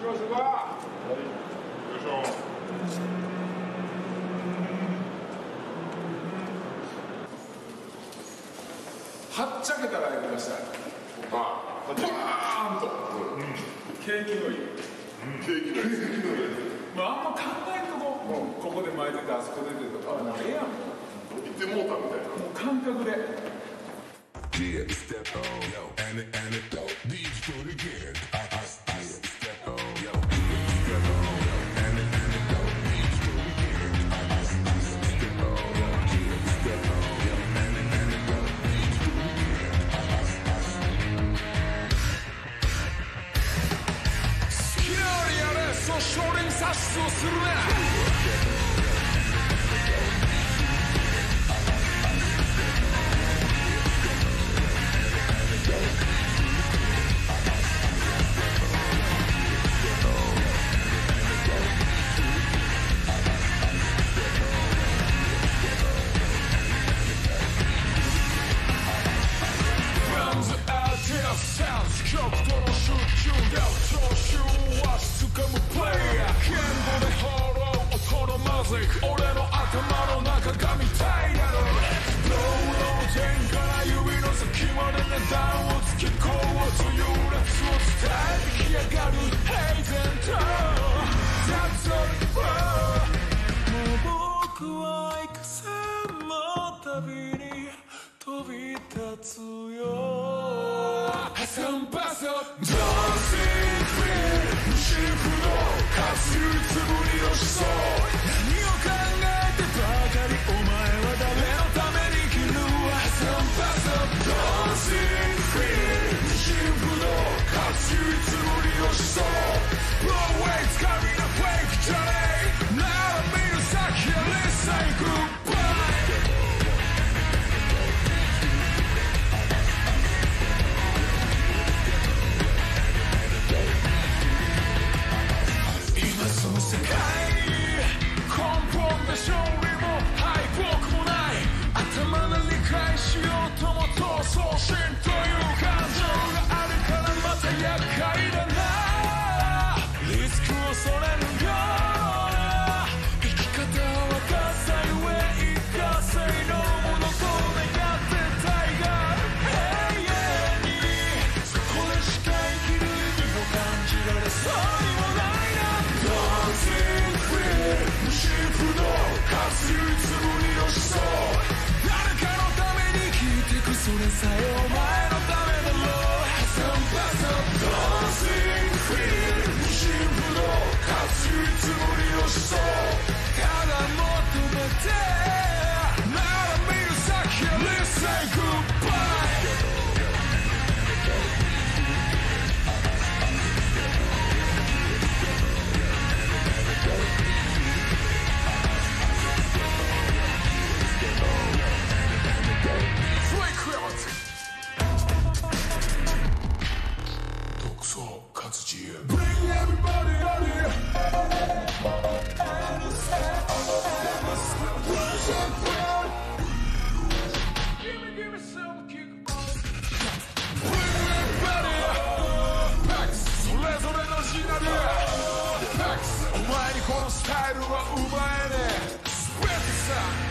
ょうか。はい、よいしょ。はっちゃけたらやりました。ああ、バーンと、景気のいい。景気のいい。まあ、あんま考えんとここで巻いてて、あそこで出てとか、ええやん。言ってもうたみたいな。もう感覚で。少林殺傷するね。極度の集中で聴衆はつかむプレイヤー。言語で放浪音のマジック。俺の頭の中がみたいだろ。ローロー前から指の先まで値段をつけこうという熱を伝えてきやがる平然と。もう僕は幾千の旅に飛び立つよ。Some pass up, dancing queen. 無心不動、活流つぶりの思想。何を考えてばかり、お前は誰のために生きる。Some pass up, dancing queen. 無心不動、活流つぶりの思想。Broadway つかみのフェイクじゃねえ。なら見る先へ Listen goodbye。その世界に根本で勝利も敗北もない。頭で理解しようとも闘争心という感情があるからまた厄介だな。リスクを恐れるような生き方は若さゆえ一過性のものと願ってたいが永遠にそこでしか生きる意味を感じられそうにもない。無心不動、活流つぶりの思想。誰かのために生きてく、それさえお前のためだろう。Some pass up, dancing queen。無心不動、活流つぶりの思想。ただ求めてなら見る先へ Listen goodbye。独創活字へ Bring everybody out here。 Give me some kick on。 Bring everybody out。 Pax それぞれのシナリオ。 Pax お前にこのスタイルは奪えねえ。全てさ